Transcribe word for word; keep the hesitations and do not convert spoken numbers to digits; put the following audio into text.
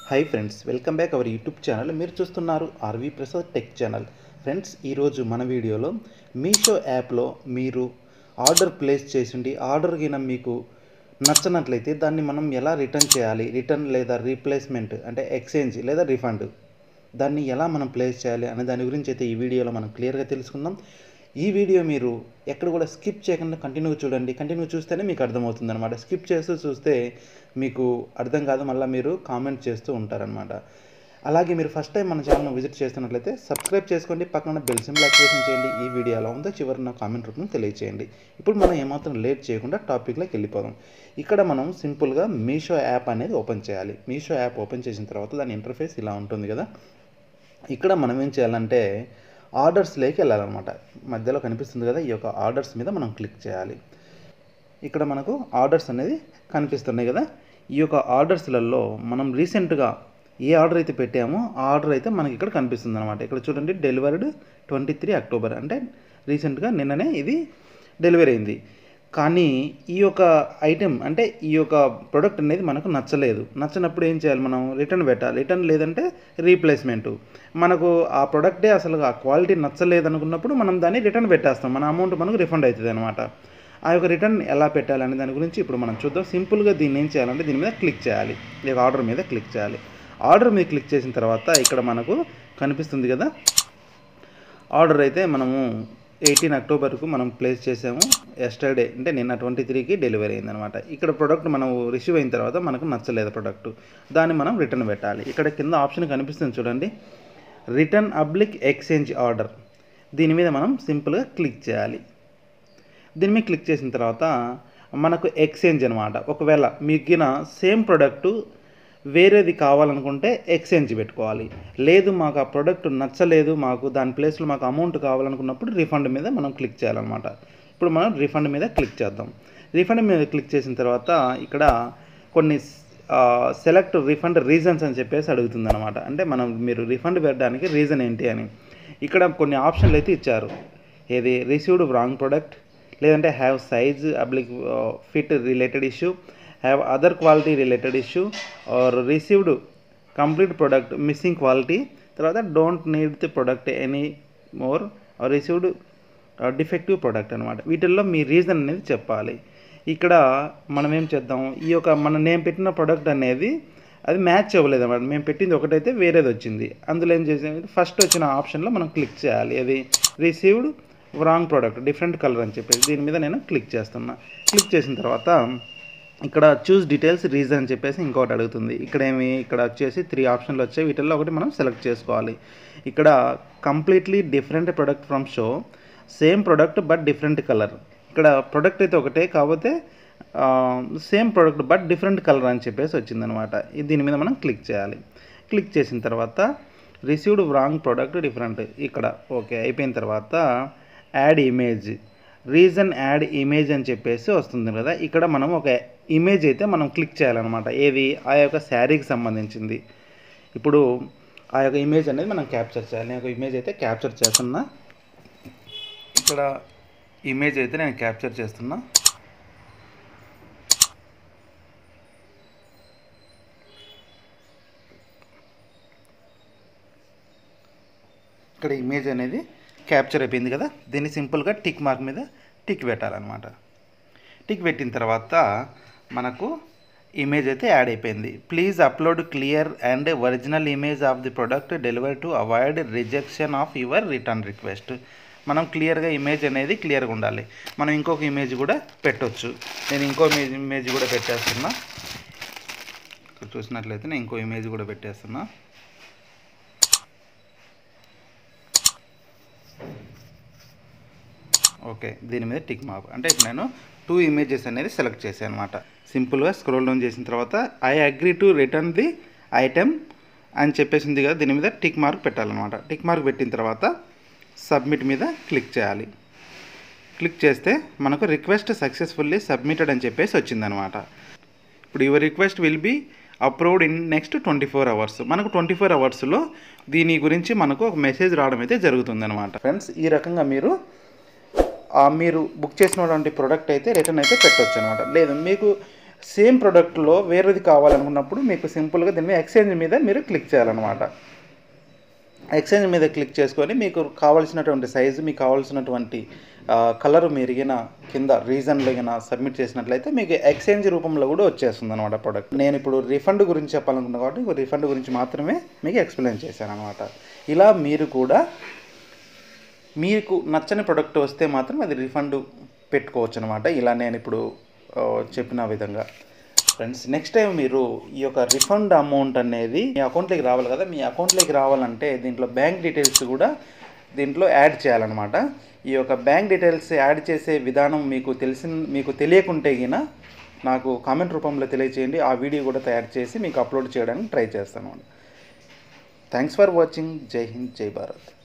Hi friends, welcome back our YouTube channel. మీరు చూస్తున్నారు RV Prasad tech channel. Friends, ఈరోజు మన వీడియోలో మీషో యాప్లో మీరు ఆర్డర్ ప్లేస్ చేసిండి ఆర్డర్ గిన మీకు నచ్చనట్లయితే దాన్ని మనం ఎలా రిటర్న్ చేయాలి, రిటర్న్ లేదా రీప్లేస్మెంట్ అంటే ఎక్స్చేంజ్ లేదా రిఫండ్, దాన్ని ఎలా మనం ప్లేస్ చేయాలి అనే దాని గురించి అయితే ఈ వీడియోలో మనం క్లియర్గా తెలుసుకుందాం. ఈ వీడియో మీరు ఎక్కడ కూడా స్కిప్ చేయకుండా కంటిన్యూగా చూడండి. కంటిన్యూ చూస్తేనే మీకు అర్థమవుతుంది అనమాట. స్కిప్ చేస్తూ చూస్తే మీకు అర్థం కాదు, మళ్ళీ మీరు కామెంట్ చేస్తూ ఉంటారనమాట. అలాగే మీరు ఫస్ట్ టైం మన ఛానల్ని విజిట్ చేస్తున్నట్లయితే సబ్స్క్రైబ్ చేసుకోండి, పక్కన బెల్ సింబల్ యాక్టివేషన్ చేయండి. ఈ వీడియో ఎలా ఉందో చివరి నా కామెంట్ రూపంలో తెలియచేయండి. ఇప్పుడు మనం ఏమాత్రం లేట్ చేయకుండా టాపిక్లోకి వెళ్ళిపోదాం. ఇక్కడ మనం సింపుల్గా మీషో యాప్ అనేది ఓపెన్ చేయాలి. మీషో యాప్ ఓపెన్ చేసిన తర్వాత దాని ఇంటర్ఫేస్ ఇలా ఉంటుంది కదా. ఇక్కడ మనం ఏం చేయాలంటే ఆర్డర్స్లోకి వెళ్ళాలన్నమాట. మధ్యలో కనిపిస్తుంది కదా, ఈ యొక్క ఆర్డర్స్ మీద మనం క్లిక్ చేయాలి. ఇక్కడ మనకు ఆర్డర్స్ అనేది కనిపిస్తున్నాయి కదా. ఈ యొక్క ఆర్డర్స్లలో మనం రీసెంట్గా ఏ ఆర్డర్ అయితే పెట్టామో ఆ ఆర్డర్ అయితే మనకి ఇక్కడ కనిపిస్తుంది అనమాట. ఇక్కడ చూడండి, డెలివర్డ్ ట్వంటీ త్రీ అక్టోబర్ అంటే రీసెంట్గా నిన్ననే ఇది డెలివరీ అయింది. కానీ ఈ యొక్క ఐటెం అంటే ఈ యొక్క ప్రోడక్ట్ అనేది మనకు నచ్చలేదు. నచ్చినప్పుడు ఏం చేయాలి, మనం రిటర్న్ పెట్టాలి. రిటర్న్ లేదంటే రీప్లేస్మెంటు. మనకు ఆ ప్రోడక్టే అసలు ఆ క్వాలిటీ నచ్చలేదు అనుకున్నప్పుడు మనం దాన్ని రిటర్న్ పెట్టేస్తాం. మన అమౌంట్ మనకు రిఫండ్ అవుతుంది అనమాట. ఆ యొక్క రిటర్న్ ఎలా పెట్టాలనే దాని గురించి ఇప్పుడు మనం చూద్దాం. సింపుల్గా దీన్ని ఏం చేయాలంటే దీని మీద క్లిక్ చేయాలి. ఈ యొక్క ఆర్డర్ మీద క్లిక్ చేయాలి. ఆర్డర్ మీద క్లిక్ చేసిన తర్వాత ఇక్కడ మనకు కనిపిస్తుంది కదా, ఆర్డర్ అయితే మనము ఎయిటీన్ అక్టోబర్కు మనం ప్లేస్ చేసాము. ఎస్టర్డే అంటే నిన్న ట్వంటీ త్రీకి డెలివరీ అయిందనమాట. ఇక్కడ ప్రోడక్ట్ మనం రిసీవ్ అయిన తర్వాత మనకు నచ్చలేదు ప్రోడక్ట్, దాన్ని మనం రిటర్న్ పెట్టాలి. ఇక్కడ కింద ఆప్షన్ కనిపిస్తుంది చూడండి, రిటర్న్ అబ్లిక్ ఎక్స్చేంజ్ ఆర్డర్. దీని మీద మనం సింపుల్గా క్లిక్ చేయాలి. దీని మీద క్లిక్ చేసిన తర్వాత మనకు ఎక్స్చేంజ్ అనమాట. ఒకవేళ మిగిలిన సేమ్ ప్రోడక్టు వేరేది కావాలనుకుంటే ఎక్స్చేంజ్ పెట్టుకోవాలి. లేదు మాకు ఆ ప్రోడక్ట్ నచ్చలేదు, మాకు దాని ప్లేస్లో మాకు అమౌంట్ కావాలనుకున్నప్పుడు రిఫండ్ మీద మనం క్లిక్ చేయాలన్నమాట. ఇప్పుడు మనం రిఫండ్ మీద క్లిక్ చేద్దాం. రిఫండ్ మీద క్లిక్ చేసిన తర్వాత ఇక్కడ కొన్ని సెలెక్ట్ రిఫండ్ రీజన్స్ అని చెప్పేసి అడుగుతుంది అనమాట. అంటే మనం మీరు రిఫండ్ పెట్టడానికి రీజన్ ఏంటి అని ఇక్కడ కొన్ని ఆప్షన్లు అయితే ఇచ్చారు. ఏది రిసీవ్డ్ రాంగ్ ప్రోడక్ట్, లేదంటే have size oblique fit related issue, have other quality related issue, or received complete product missing quality, తర్వాత don't need the product any more, or received defective product అనమాట. వీటిల్లో మీ రీజన్ అనేది చెప్పాలి. ఇక్కడ మనం ఏం చేద్దాం, ఈ యొక్క మన నేను పెట్టిన ప్రోడక్ట్ అనేది అది మ్యాచ్ అవ్వలేదు అన్నమాట. మేము పెట్టింది ఒకటైతే వేరేది వచ్చింది. అందులో ఏం చేసాం, ఫస్ట్ వచ్చిన ఆప్షన్లో మనం క్లిక్ చేయాలి. అది received wrong product different colour అని చెప్పేసి దీని మీద నేను క్లిక్ చేస్తున్నా. క్లిక్ చేసిన తర్వాత ఇక్కడ చూస్ డీటెయిల్స్ రీజన్ అని చెప్పేసి ఇంకోటి అడుగుతుంది. ఇక్కడ ఏమి ఇక్కడ వచ్చేసి త్రీ ఆప్షన్లు వచ్చాయి. వీటిల్లో ఒకటి మనం సెలెక్ట్ చేసుకోవాలి. ఇక్కడ completely different product from show, same product but different colour. ఇక్కడ ప్రోడక్ట్ అయితే ఒకటే, కాకపోతే same product but different colour అని చెప్పేసి వచ్చిందనమాట. దీని మీద మనం క్లిక్ చేయాలి. క్లిక్ చేసిన తర్వాత రిసీవ్డ్ రాంగ్ ప్రోడక్ట్ డిఫరెంట్, ఇక్కడ ఓకే అయిపోయిన తర్వాత add image, reason add image అని చెప్పేసి వస్తుంది కదా. ఇక్కడ మనం ఒక ఇమేజ్ అయితే మనం క్లిక్ చేయాలన్నమాట. ఏది ఆ యొక్క శారీకి సంబంధించింది. ఇప్పుడు ఆ యొక్క ఇమేజ్ అనేది మనం క్యాప్చర్ చేయాలి. నేను ఒక ఇమేజ్ అయితే క్యాప్చర్ చేస్తున్నా. ఇక్కడ ఇమేజ్ అయితే నేను క్యాప్చర్ చేస్తున్నా. ఇక్కడ ఇమేజ్ అనేది క్యాప్చర్ అయిపోయింది కదా. దీన్ని సింపుల్గా టిక్ మార్క్ మీద టిక్ పెట్టాలన్నమాట. టిక్ పెట్టిన తర్వాత మనకు ఇమేజ్ అయితే యాడ్ అయిపోయింది. Please upload clear and original image of the product deliver to avoid rejection of your return request. మనం క్లియర్గా ఇమేజ్ అనేది క్లియర్గా ఉండాలి. మనం ఇంకొక ఇమేజ్ కూడా పెట్టవచ్చు. నేను ఇంకో ఇమేజ్ ఇమేజ్ కూడా పెట్టేస్తున్నా. ఇక్కడ చూసినట్లయితే నేను ఇంకో ఇమేజ్ కూడా పెట్టేస్తున్నా. ఓకే, దీని మీద టిక్ మార్క్ అంటే ఇప్పుడు నేను టూ ఇమేజెస్ అనేది సెలెక్ట్ చేశాను అనమాట. సింపుల్గా స్క్రోల్ డౌన్ చేసిన తర్వాత I agree to return the item అని చెప్పేసింది కదా, దీని మీద టిక్ మార్క్ పెట్టాలన్నమాట. టిక్ మార్క్ పెట్టిన తర్వాత సబ్మిట్ మీద క్లిక్ చేయాలి. క్లిక్ చేస్తే మనకు రిక్వెస్ట్ సక్సెస్ఫుల్లీ సబ్మిటెడ్ అని చెప్పేసి వచ్చిందనమాట. ఇప్పుడు your request will be approved in next twenty four hours. మనకు ట్వంటీ ఫోర్ అవర్స్లో దీని గురించి మనకు ఒక మెసేజ్ రావడం అయితే జరుగుతుందన్నమాట. ఫ్రెండ్స్, ఈ రకంగా మీరు మీరు బుక్ చేసినటువంటి ప్రోడక్ట్ అయితే రిటర్న్ అయితే పెట్టవచ్చు అనమాట. లేదు మీకు సేమ్ ప్రోడక్ట్లో వేరేది కావాలనుకున్నప్పుడు మీకు సింపుల్గా దీని మీద ఎక్స్చేంజ్ మీద మీరు క్లిక్ చేయాలన్నమాట. ఎక్స్చేంజ్ మీద క్లిక్ చేసుకొని మీకు కావాల్సినటువంటి సైజు, మీకు కావాల్సినటువంటి కలర్ మీరు గిన కింద రీజన్లో గిన సబ్మిట్ చేసినట్లయితే మీకు ఎక్స్చేంజ్ రూపంలో కూడా వచ్చేస్తుంది అనమాట ప్రోడక్ట్. నేను ఇప్పుడు రిఫండ్ గురించి చెప్పాలనుకున్నా కాబట్టి రిఫండ్ గురించి మాత్రమే మీకు ఎక్స్ప్లెయిన్ చేశాను అనమాట. ఇలా మీరు కూడా మీకు నచ్చని ప్రోడక్ట్ వస్తే మాత్రం అది రిఫండ్ పెట్టుకోవచ్చు అనమాట. ఇలా నేను ఇప్పుడు చెప్పిన విధంగా ఫ్రెండ్స్. నెక్స్ట్ టైం మీరు ఈ యొక్క రిఫండ్ అమౌంట్ అనేది మీ అకౌంట్లోకి రావాలి కదా. మీ అకౌంట్లోకి రావాలంటే దీంట్లో బ్యాంక్ డీటెయిల్స్ కూడా దీంట్లో యాడ్ చేయాలన్నమాట. ఈ యొక్క బ్యాంక్ డీటెయిల్స్ యాడ్ చేసే విధానం మీకు తెలిసిన మీకు తెలియకుంటే గిన నాకు కామెంట్ రూపంలో తెలియచేయండి. ఆ వీడియో కూడా తయారు చేసి మీకు అప్లోడ్ చేయడానికి ట్రై చేస్తాను. Thanks for watching. జై హింద్, జై భారత్.